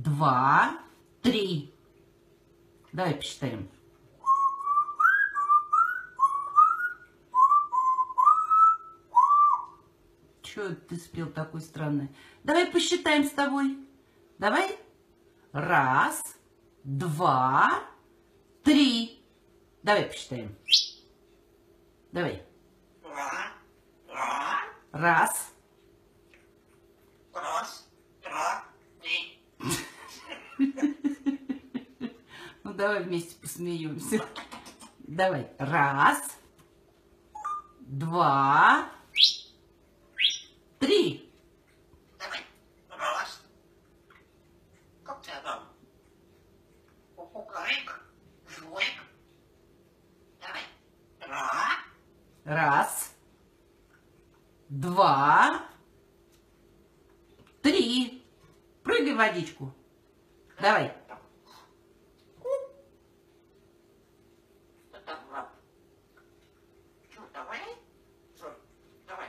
2, 3. Давай посчитаем. Чего ты спел такой странный? Давай посчитаем с тобой. Давай. 1, 2, 3. Давай посчитаем. Давай. 1. 2, 3. Ну давай вместе посмеемся. Давай. 1, 2, 3. Давай. 1. Как тебя там? Кукарик. Жорик. Давай. 1, 2, 3. Прыгай в водичку. Давай. Давай. Давай.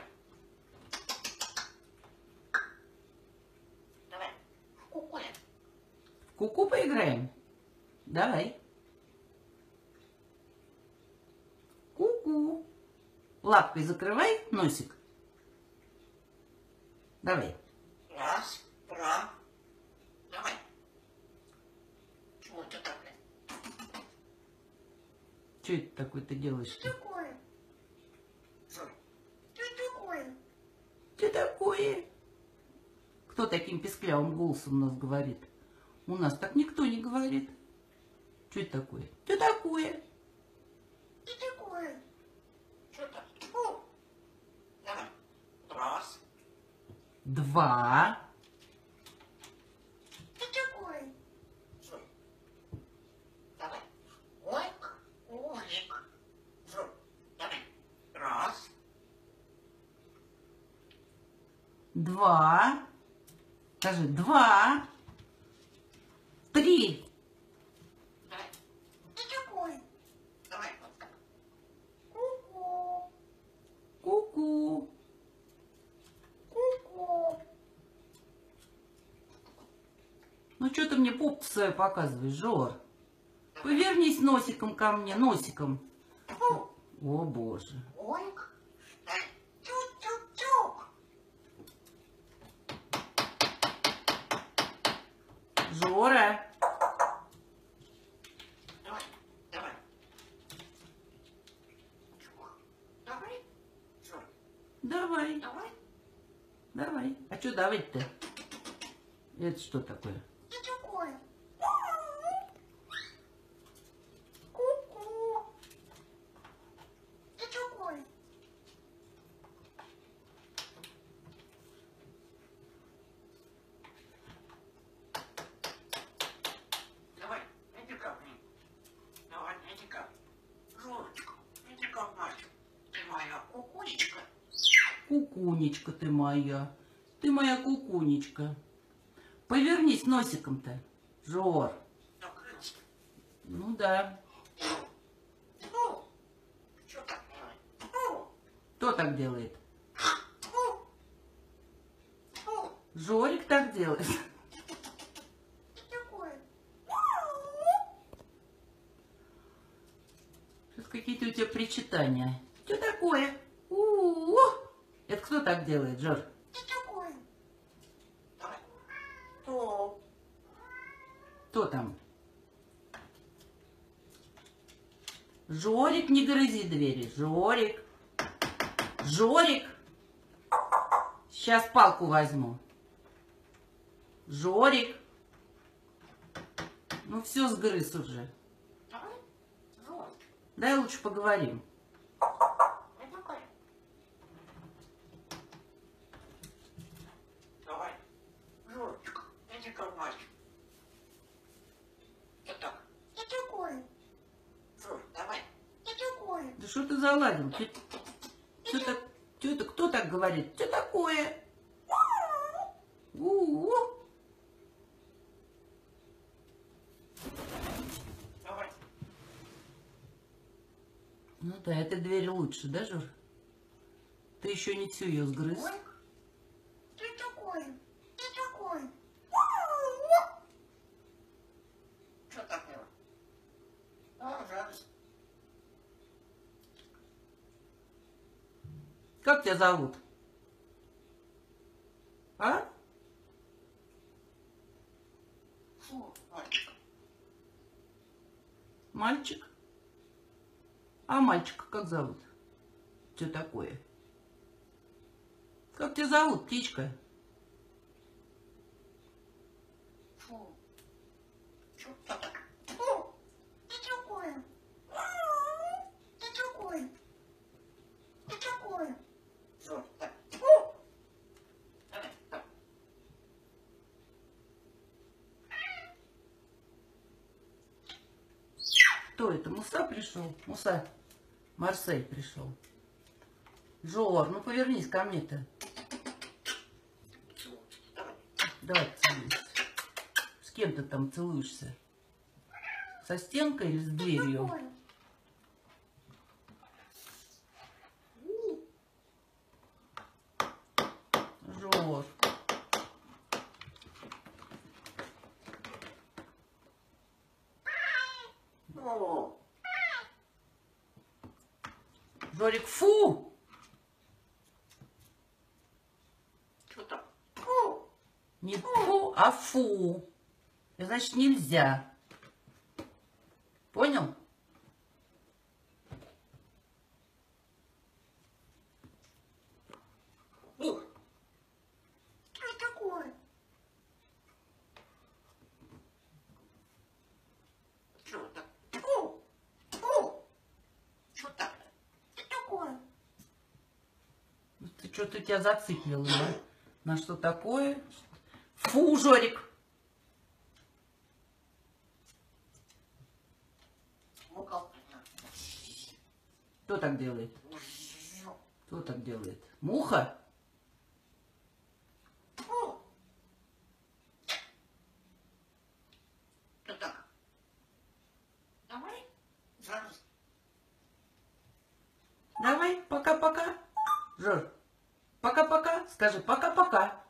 Давай. Кукуля. В ку-ку поиграем? Давай. Ку-ку. Лапкой закрывай носик. Давай. 1, 2. Давай. Чего ты так? Что это такое ты делаешь-то? Такое. Что такое? Что такое? Кто таким писклявым голосом у нас говорит? У нас так никто не говорит. Что это такое? Что такое? Что такое? Что-то. Фу. Давай. 1. 2. Что такое? Что? Давай. Ойк. Олик. Что? Давай. 1. 2. Скажи, 2. 3. Давай. Что такое? Давай. Вот так. Ку-ку. Ку-ку. Ку-ку. Ну что ты мне попу свою показываешь, Жор? Повернись носиком ко мне, носиком. Фу. О, боже. Ойк. Тюк-тюк-тюк. Жора. Давай. Давай. Давай. Что? Давай. Давай. Давай. А что давать-то? Это что такое? Что такое? Ку-ку. Что такое? Давай, иди-ка мне. Давай, иди-ка. Жорочка, иди-ка, мальчик. Ты моя кукулечка. Кукунечка ты моя. Ты моя кукунечка. Повернись носиком-то, Жор. Закрылся. Ну да. Фу. Что так делать? Фу. Кто так делает? Фу. Фу. Жорик так делает. Что такое? Сейчас какие-то у тебя причитания. Что такое? У-у-у. Это кто так делает, Жор? Что такое? Давай. Фу. Кто там? Жорик, не грызи двери. Жорик. Жорик. Сейчас палку возьму. Жорик. Ну все, сгрыз уже. Давай. Жорик. Дай лучше поговорим. Что такое? Давай. Жорочка, иди-ка, мальчик. Что так? Что такое? Жор, давай. Что такое? Да что ты заладил? Что это? Кто так говорит? Что такое? У-у-у. Давай. Ну да, эта дверь лучше, да, Жор? Ты еще не всю ее сгрыз. Ой, что такое? Что такое? Как тебя зовут? А? Фу, мальчик. Мальчик? А мальчика как зовут? Что такое? Как тебя зовут, птичка? Фу. Что это? Фу. Ты такое? Ты такое? Ты такое? Что это? Фу. Давай, давай. Кто это? Муса пришел? Муса. Марсель пришел. Жор, ну повернись ко мне-то. Давай целуйся. С кем ты там целуешься? Со стенкой или с дверью? Жор. О, Жорик, фу! что там? Фу. Не фу, а фу. Это значит нельзя. Понял? Фу. Что такое? Что это? Фу. Фу. Что так? Что такое? Ну, ты что-то тебя зациклило, да? На что такое? Фу, Жорик. Ну как? Кто так делает? Кто так делает? Муха? Фу. Что так? Давай. Зараз. Давай, пока-пока. Жор, пока-пока. Скажи пока-пока.